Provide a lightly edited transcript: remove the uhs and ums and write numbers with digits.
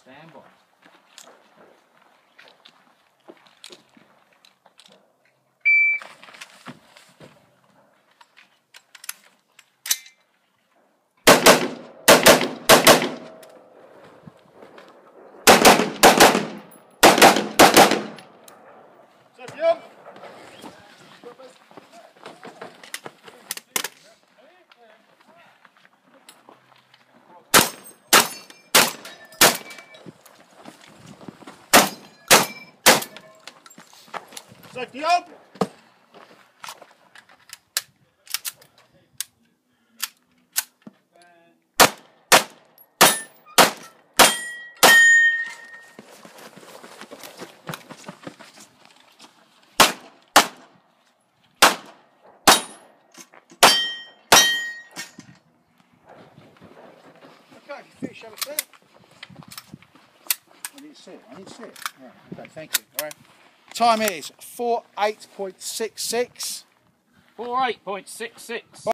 Stand by. Safety up! Okay, fish, have a sit. I need to sit. Right, okay, thank you. All right. Time is 48.66. 48.66.